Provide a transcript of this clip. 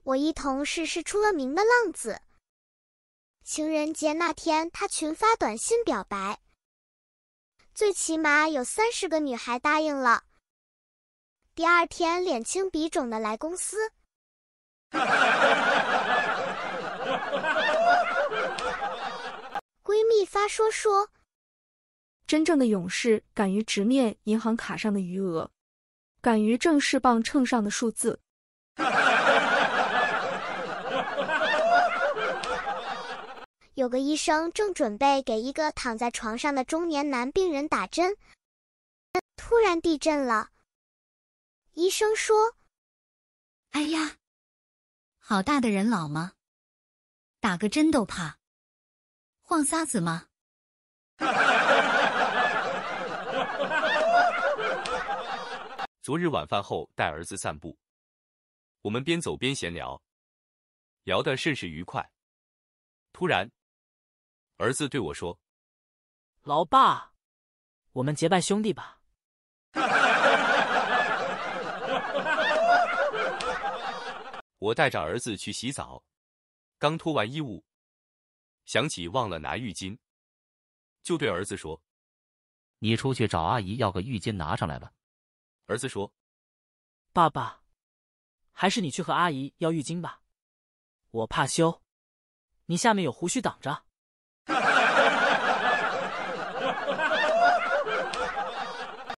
我一同事是出了名的浪子。情人节那天，他群发短信表白，最起码有30个女孩答应了。第二天脸青鼻肿的来公司。闺蜜发说， 真正的勇士敢于直面银行卡上的余额，敢于正视磅秤上的数字。 有个医生正准备给一个躺在床上的中年男病人打针，突然地震了。医生说：“ 哎呀，好大的人老吗？打个针都怕。晃撒子吗？” 昨日晚饭后带儿子散步，我们边走边闲聊，聊得甚是愉快。突然，儿子对我说：“ 老爸，我们结拜兄弟吧。” 我带着儿子去洗澡，刚脱完衣物，想起忘了拿浴巾，就对儿子说：“ 你出去找阿姨要个浴巾拿上来吧。” 儿子说：“ 爸爸，还是你去和阿姨要浴巾吧，我怕羞，你下面有胡须挡着。”